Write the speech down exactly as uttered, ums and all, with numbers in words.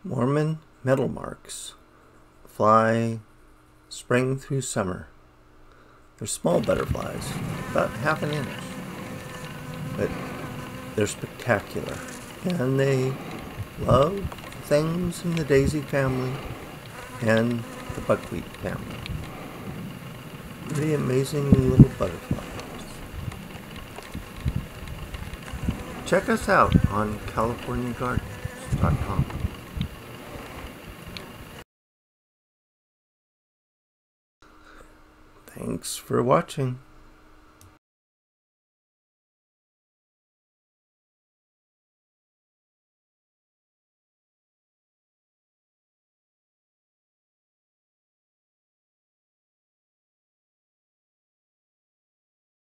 Mormon Metalmarks fly spring through summer. They're small butterflies, about half an inch, but they're spectacular, and they love things in the daisy family and the buckwheat family. Pretty amazing little butterflies. Check us out on california gardens dot com. Thanks for watching.